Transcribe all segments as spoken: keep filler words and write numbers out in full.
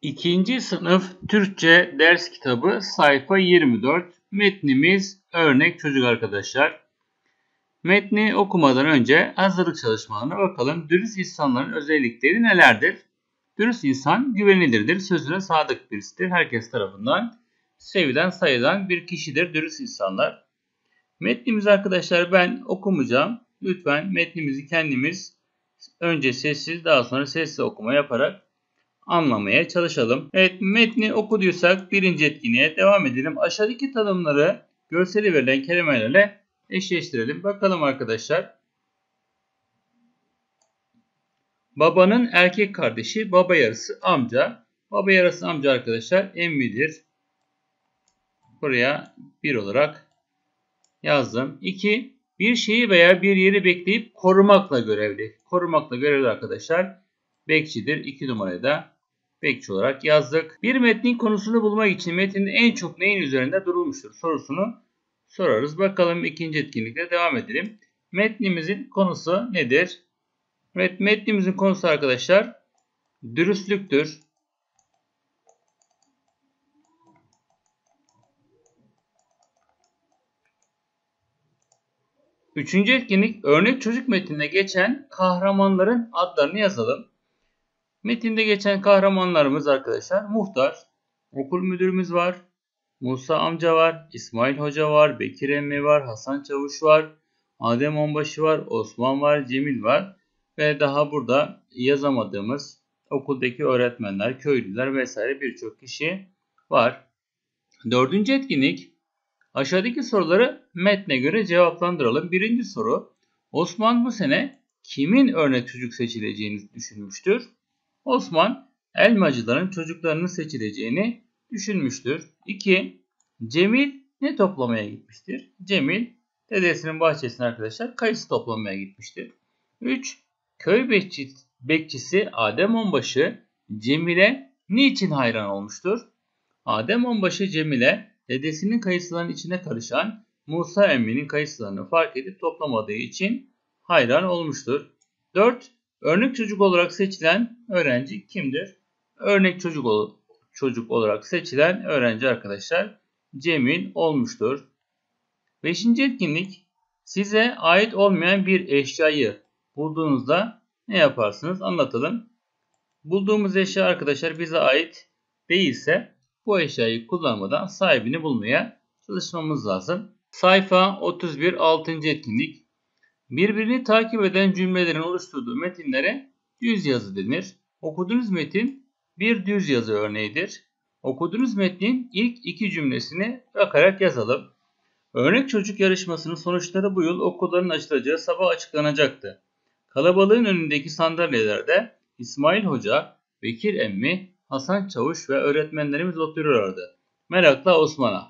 İkinci sınıf Türkçe ders kitabı sayfa yirmi dört. Metnimiz örnek çocuk arkadaşlar. Metni okumadan önce hazırlık çalışmalarına bakalım. Dürüst insanların özellikleri nelerdir? Dürüst insan güvenilirdir, sözüne sadık birisidir. Herkes tarafından sevilen, sayılan bir kişidir dürüst insanlar. Metnimizi arkadaşlar ben okumayacağım. Lütfen metnimizi kendimiz önce sessiz, daha sonra sesli okuma yaparak anlamaya çalışalım. Evet, metni okuduysak birinci etkinliğe devam edelim. Aşağıdaki tanımları görseli verilen kelimelerle eşleştirelim. Bakalım arkadaşlar. Babanın erkek kardeşi, baba yarısı amca. Baba yarısı amca arkadaşlar emmidir. Buraya bir olarak yazdım. iki. Bir şeyi veya bir yeri bekleyip korumakla görevli. Korumakla görevli arkadaşlar bekçidir. iki numarayı da bekçi olarak yazdık. Bir metnin konusunu bulmak için metnin en çok neyin üzerinde durulmuştur sorusunu sorarız. Bakalım ikinci etkinlikle devam edelim. Metnimizin konusu nedir? Evet, metnimizin konusu arkadaşlar dürüstlüktür. Üçüncü etkinlik örnek çocuk metninde geçen kahramanların adlarını yazalım. Metinde geçen kahramanlarımız arkadaşlar muhtar, okul müdürümüz var, Musa amca var, İsmail hoca var, Bekir emmi var, Hasan çavuş var, Adem onbaşı var, Osman var, Cemil var ve daha burada yazamadığımız okuldaki öğretmenler, köylüler vesaire birçok kişi var. Dördüncü etkinlik aşağıdaki soruları metne göre cevaplandıralım. Birinci soru, Osman bu sene kimin örnek çocuk seçileceğini düşünmüştür? Osman, elmacıların çocuklarının seçileceğini düşünmüştür. iki. Cemil ne toplamaya gitmiştir? Cemil, dedesinin bahçesine arkadaşlar kayısı toplamaya gitmiştir. üç. Köy bekçi, bekçisi Adem onbaşı Cemil'e niçin hayran olmuştur? Adem onbaşı Cemil'e dedesinin kayısıların içine karışan Musa emminin kayısılarını fark edip toplamadığı için hayran olmuştur. dört. Örnek çocuk olarak seçilen öğrenci kimdir? Örnek çocuk, çocuk olarak seçilen öğrenci arkadaşlar Cemil olmuştur. Beşinci etkinlik size ait olmayan bir eşyayı bulduğunuzda ne yaparsınız? Anlatalım. Bulduğumuz eşya arkadaşlar bize ait değilse bu eşyayı kullanmadan sahibini bulmaya çalışmamız lazım. Sayfa otuz bir altıncı etkinlik. Birbirini takip eden cümlelerin oluşturduğu metinlere düz yazı denir. Okuduğunuz metin bir düz yazı örneğidir. Okuduğunuz metnin ilk iki cümlesini bakarak yazalım. Örnek çocuk yarışmasının sonuçları bu yıl okulların açılacağı sabah açıklanacaktı. Kalabalığın önündeki sandalyelerde İsmail Hoca, Bekir emmi, Hasan çavuş ve öğretmenlerimiz oturuyorlardı. Merakla Osman'a.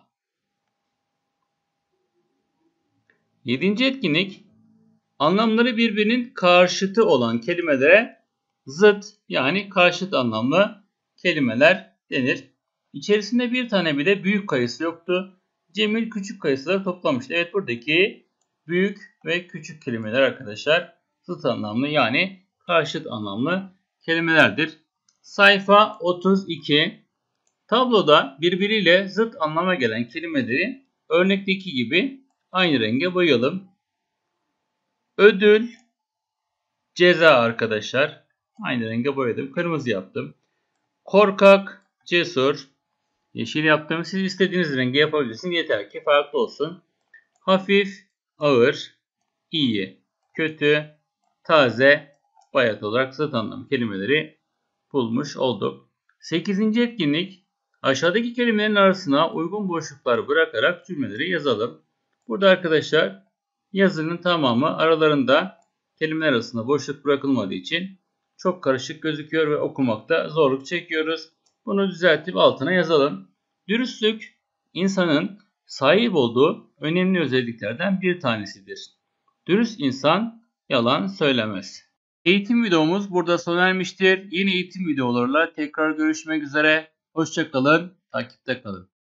Yedinci etkinlik. Anlamları birbirinin karşıtı olan kelimelere zıt yani karşıt anlamlı kelimeler denir. İçerisinde bir tane bile büyük kayısı yoktu. Cemil küçük kayısıları toplamıştı. Evet, buradaki büyük ve küçük kelimeler arkadaşlar zıt anlamlı yani karşıt anlamlı kelimelerdir. Sayfa otuz iki. Tabloda birbiriyle zıt anlama gelen kelimeleri örnekteki gibi aynı renge boyayalım. Ödül, ceza arkadaşlar. Aynı renge boyadım. Kırmızı yaptım. Korkak, cesur. Yeşil yaptım. Siz istediğiniz rengi yapabilirsiniz. Yeter ki farklı olsun. Hafif, ağır, iyi, kötü, taze, bayat olarak zıt anlam kelimeleri bulmuş olduk. sekizinci etkinlik. Aşağıdaki kelimelerin arasına uygun boşluklar bırakarak cümleleri yazalım. Burada arkadaşlar yazının tamamı aralarında kelimeler arasında boşluk bırakılmadığı için çok karışık gözüküyor ve okumakta zorluk çekiyoruz. Bunu düzeltip altına yazalım. Dürüstlük insanın sahip olduğu önemli özelliklerden bir tanesidir. Dürüst insan yalan söylemez. Eğitim videomuz burada sona ermiştir. Yeni eğitim videolarıyla tekrar görüşmek üzere. Hoşça kalın, takipte kalın.